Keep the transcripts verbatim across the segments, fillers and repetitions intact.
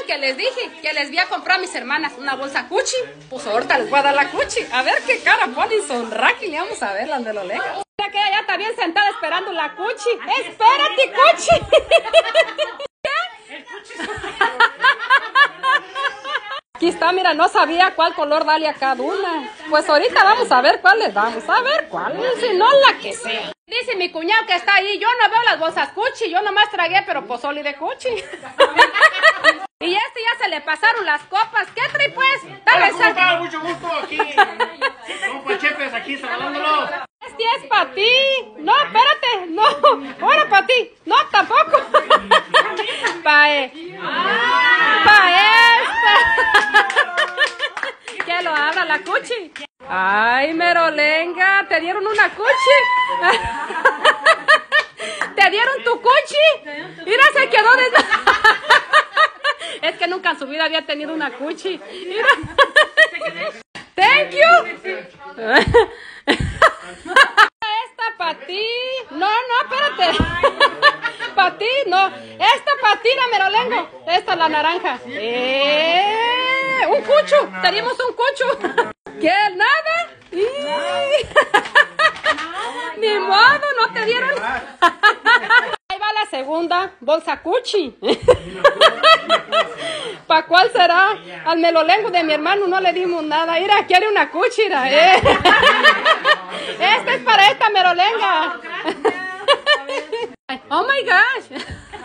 que les dije? Que les voy a comprar a mis hermanas una bolsa Gucci. Pues ahorita les voy a dar la Gucci. A ver qué cara ponen, sonraqui. Le vamos a ver las de los legas. Mira que ella ya está bien sentada esperando la Gucci. ¡Espérate, Gucci! Aquí está, mira, no sabía cuál color darle a cada una. Pues ahorita vamos a ver cuál les damos. A ver cuál, si no la que sea. Dice mi cuñado que está ahí, yo no veo las bolsas Gucci, yo nomás tragué, pero pozole de Gucci. Y este ya se le pasaron las copas. ¿Qué trae pues? Dale, ¿Cómo está? Mucho gusto aquí. Compa Chepes aquí saludándolo. Este es para ti. No, espérate. No, ahora para ti. No, tampoco. Para e... Pa esta. Que lo abra la Gucci. Ay, merolenga, te dieron una Gucci. ¿Te dieron tu Gucci? Mira, se quedó desde... Es que nunca en su vida había tenido una Gucci. Mira. Thank you. Esta para ti. No, no, espérate. Para ti, no. Esta para ti, la merolengo. Esta es la naranja. Eh, un cucho. Tenemos un cucho. ¿Qué? ¿Nada? Ni modo, no te dieron. Ahí va la segunda bolsa Gucci. ¿Para cuál será? Al melolengo de mi hermano no le dimos nada. Mira, quiere una Gucci. Eh. Esta es para esta merolenga. Oh my gosh.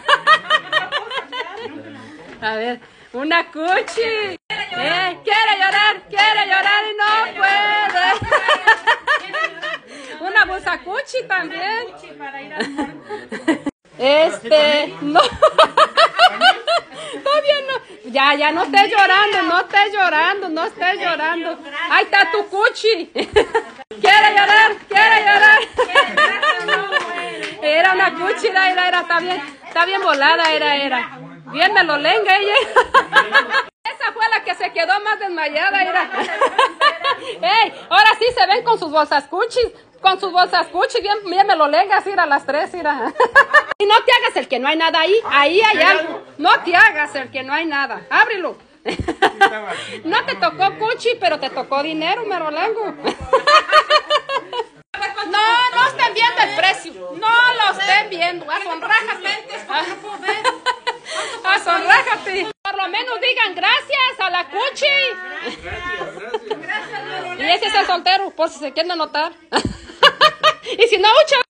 A ver, una Gucci. Eh, quiere llorar, quiere llorar y no puede. Una bolsa Gucci también. Este, no. Todavía no. Ya, ya no estés llorando, no estés llorando, no estés llorando. Ahí está tu Gucci. Quiere llorar, quiere llorar. Era una Gucci, era, era, era, está bien, está bien volada, era, era. Bien melolenga ella. Esa fue la que se quedó más desmayada, era. Ey, ahora sí se ven con sus bolsas Gucci, con sus bolsas Gucci, bien, bien melolengas, ir a las tres, ira. Y no te hagas el que no hay nada ahí, ahí hay algo. No te hagas el que no hay nada, ábrelo. No te tocó Gucci, pero te tocó dinero, merolengo. No, no estén viendo el precio. No lo estén viendo. Asonrájate. Asonrájate. Por lo menos digan gracias a la Gucci. Y ese es el soltero, por si se quieren anotar. Y si no, mucho.